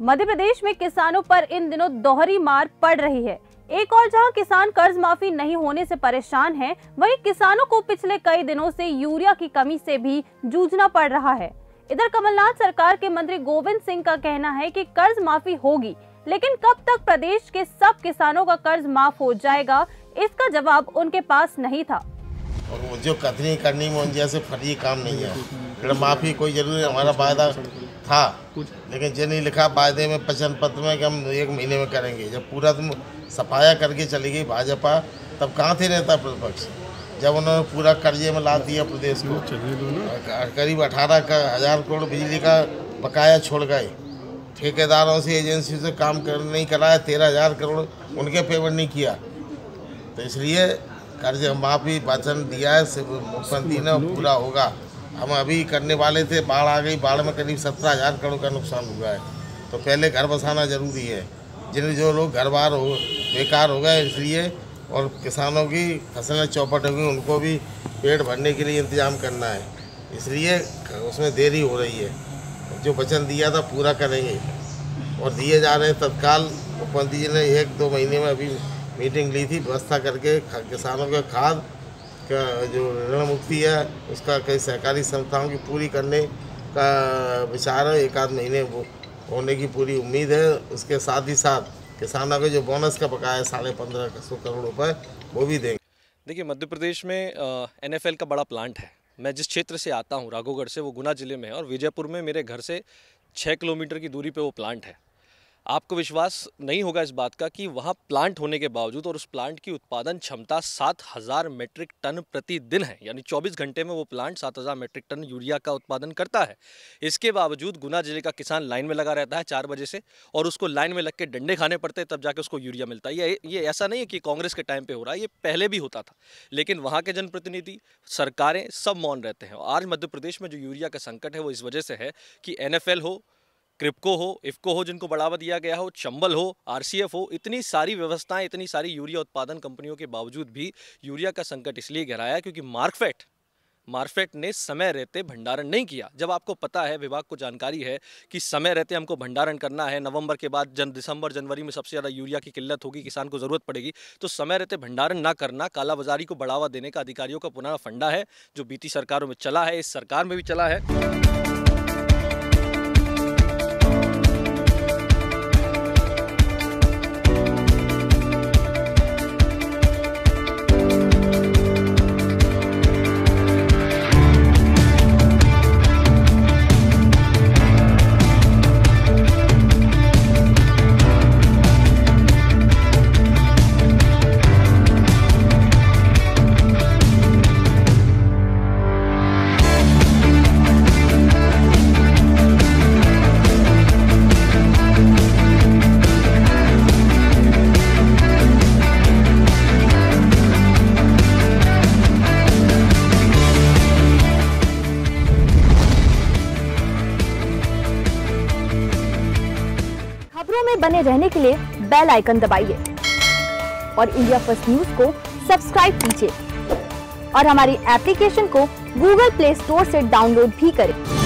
मध्य प्रदेश में किसानों पर इन दिनों दोहरी मार पड़ रही है। एक और जहां किसान कर्ज माफी नहीं होने से परेशान हैं, वहीं किसानों को पिछले कई दिनों से यूरिया की कमी से भी जूझना पड़ रहा है। इधर कमलनाथ सरकार के मंत्री गोविंद सिंह का कहना है कि कर्ज माफी होगी, लेकिन कब तक प्रदेश के सब किसानों का कर्ज माफ हो जाएगा, इसका जवाब उनके पास नहीं था। और जो कथनी करनी में जैसे फटी काम नहीं है। माफी कोई जरूरी हमारा वायदा था, लेकिन जो नहीं लिखा वायदे में वचन पत्र में कि हम 1 महीने में करेंगे। जब पूरा तुम सफाया करके चली गई भाजपा, तब कहाँ थे नेता प्रतिपक्ष? जब उन्होंने पूरा कर्जे में ला दिया प्रदेश को, करीब 18,000 करोड़ बिजली का बकाया छोड़ गए। ठेकेदारों से, एजेंसी से काम नहीं कराया, 13,000 करोड़ उनके पेमेंट नहीं किया। तो इसलिए कर्ज माफी वचन दिया है मुख्यमंत्री ने, पूरा होगा। हम अभी करने वाले थे, बाढ़ आ गई, बाढ़ में करीब 17,000 करोड़ का नुकसान हुआ है। तो पहले घर बसाना जरूरी है। जो लोग घर बार हो बेकार हो गए, इसलिए और किसानों की फसलें चौपट होगी, उनको भी पेट भरने के लिए इंतजाम करना है, इसलिए उसमें देरी हो रही है। जो वचन दिया था पूरा करेंगे और दिए जा रहे हैं तत्काल। मुख्यमंत्री जी ने 1-2 महीने में अभी मीटिंग ली थी, व्यवस्था करके किसानों के खाद का जो ऋण मुक्ति है उसका कई सहकारी संस्थाओं की पूरी करने का विचार है। 1-8 महीने वो होने की पूरी उम्मीद है। उसके साथ ही साथ किसानों के जो बोनस का बकाया है 1550 करोड़ रुपए, वो भी देंगे। देखिए, मध्य प्रदेश में NFL का बड़ा प्लांट है। मैं जिस क्षेत्र से आता हूँ, राघोगढ़ से, वो गुना जिले में है, और विजयपुर में मेरे घर से 6 किलोमीटर की दूरी पे वो प्लांट है। आपको विश्वास नहीं होगा इस बात का कि वहाँ प्लांट होने के बावजूद और उस प्लांट की उत्पादन क्षमता 7,000 मेट्रिक टन प्रतिदिन है, यानी 24 घंटे में वो प्लांट 7,000 मेट्रिक टन यूरिया का उत्पादन करता है। इसके बावजूद गुना जिले का किसान लाइन में लगा रहता है 4 बजे से, और उसको लाइन में लग के डंडे खाने पड़ते हैं, तब जाके उसको यूरिया मिलता है। ये ऐसा नहीं है कि कांग्रेस के टाइम पर हो रहा है, ये पहले भी होता था, लेकिन वहाँ के जनप्रतिनिधि, सरकारें सब मौन रहते हैं। आज मध्य प्रदेश में जो यूरिया का संकट है वो इस वजह से है कि NFL हो, क्रिप्को हो, इफ्को हो, जिनको बढ़ावा दिया गया हो, चंबल हो, RCF हो, इतनी सारी व्यवस्थाएं, इतनी सारी यूरिया उत्पादन कंपनियों के बावजूद भी यूरिया का संकट इसलिए गहराया क्योंकि मार्कफेड ने समय रहते भंडारण नहीं किया। जब आपको पता है, विभाग को जानकारी है कि समय रहते हमको भंडारण करना है, नवंबर के बाद दिसंबर जनवरी में सबसे ज़्यादा यूरिया की किल्लत होगी, किसान को ज़रूरत पड़ेगी, तो समय रहते भंडारण ना करना कालाबाजारी को बढ़ावा देने का अधिकारियों का पुराना फंडा है, जो बीती सरकारों में चला है, इस सरकार में भी चला है। में बने रहने के लिए बेल आइकन दबाइए और इंडिया फर्स्ट न्यूज को सब्सक्राइब कीजिए और हमारी एप्लीकेशन को गूगल प्ले स्टोर से डाउनलोड भी करें।